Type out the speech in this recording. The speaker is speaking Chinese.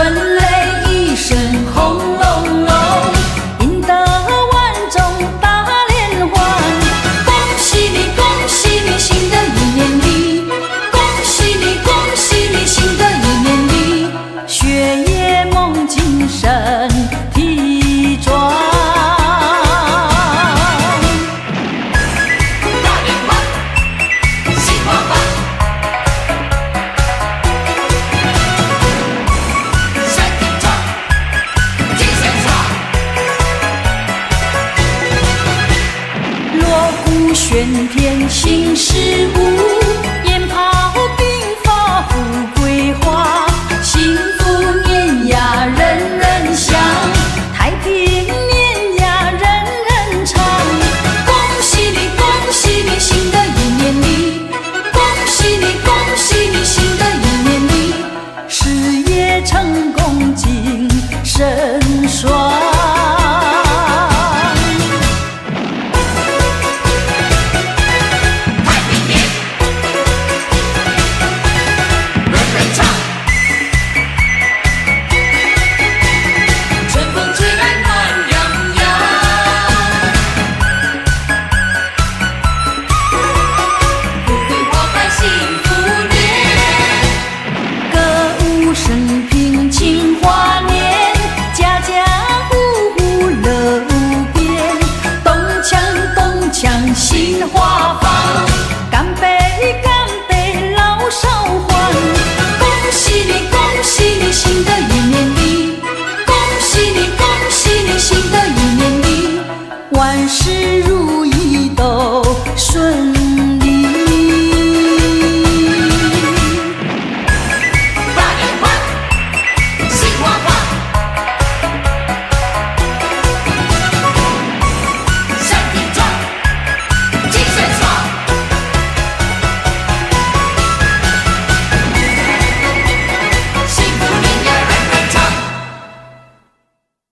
春雷一声轰隆隆，赢得万众大联欢。恭喜你，恭喜你，新的一年里，恭喜你，恭喜你，新的一年里，学业梦精神体壮。喧天新事物，鞭炮兵发富贵花，幸福年呀人人享，太平年呀人人唱。恭喜你，恭喜你，新的一年里，恭喜你，恭喜你，新的一年里，事业成功精神爽。